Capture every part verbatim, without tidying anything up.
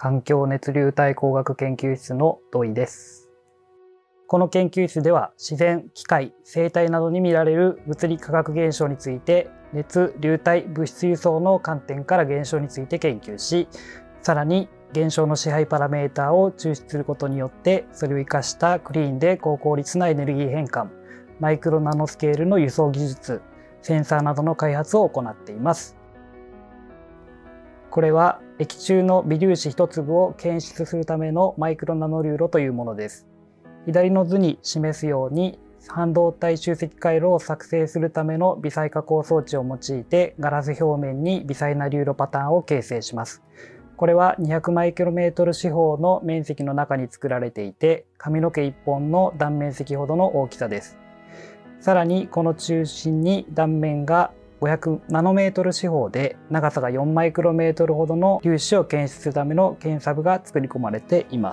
環境熱流体工学研究室の土井です。この研究室では自然、機械、生態などに見られる物理化学現象について熱、流体、物質輸送の観点から現象について研究し、さらに現象の支配パラメータを抽出することによってそれを生かしたクリーンで高効率なエネルギー変換、マイクロナノスケールの輸送技術、センサーなどの開発を行っています。これは液中の微粒子一粒を検出するためのマイクロナノ流路というものです。左の図に示すように半導体集積回路を作成するための微細加工装置を用いてガラス表面に微細な流路パターンを形成します。これはにひゃくマイクロメートル四方の面積の中に作られていて、髪の毛いっぽんの断面積ほどの大きさです。さらにこの中心に断面がごひゃくナノメートル四方で長さがよんマイクロメートルほどの粒子を検出するための検査部が作り込まれています。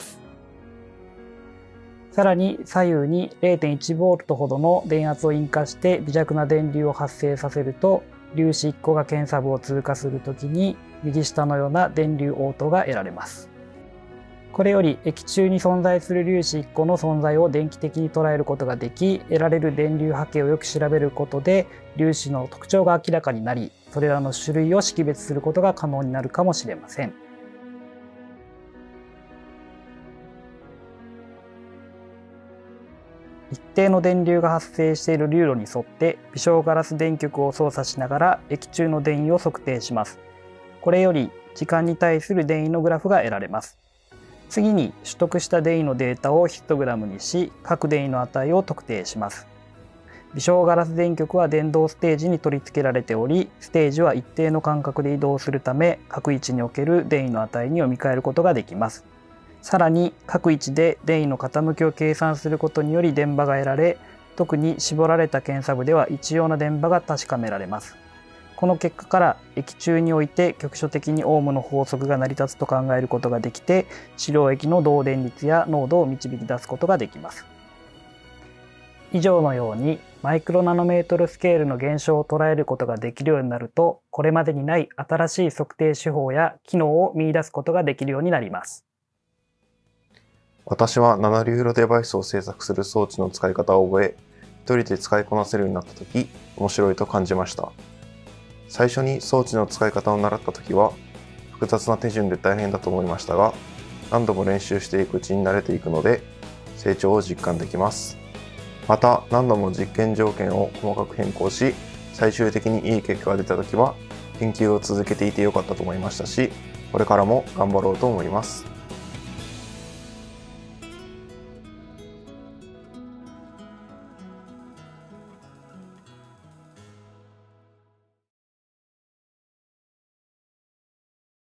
さらに左右に れいてんいちボルトほどの電圧を引火して微弱な電流を発生させると、粒子いっこが検査部を通過するときに右下のような電流応答が得られます。これより液中に存在する粒子いっこの存在を電気的に捉えることができ、得られる電流波形をよく調べることで粒子の特徴が明らかになり、それらの種類を識別することが可能になるかもしれません。一定の電流が発生している流路に沿って微小ガラス電極を操作しながら液中の電位を測定します。これより時間に対する電位のグラフが得られます。次に取得した電位のデータをヒストグラムにし、各電位の値を特定します。微小ガラス電極は電動ステージに取り付けられており、ステージは一定の間隔で移動するため、各位置における電位の値に読み替えることができます。さらに各位置で電位の傾きを計算することにより電場が得られ、特に絞られた検査部では一様な電場が確かめられます。この結果から液中において局所的にオームの法則が成り立つと考えることができて、治療液の導電率や濃度を導き出すことができます。以上のようにマイクロナノメートルスケールの現象を捉えることができるようになると、これまでにない新しい測定手法や機能を見出すことができるようになります。 私はナノ流路デバイスを製作する装置の使い方を覚え、一人で使いこなせるようになったとき、面白いと感じました。最初に装置の使い方を習ったときは、複雑な手順で大変だと思いましたが、何度も練習していくうちに慣れていくので、成長を実感できます。また、何度も実験条件を細かく変更し、最終的にいい結果が出たときは、研究を続けていてよかったと思いましたし、これからも頑張ろうと思います。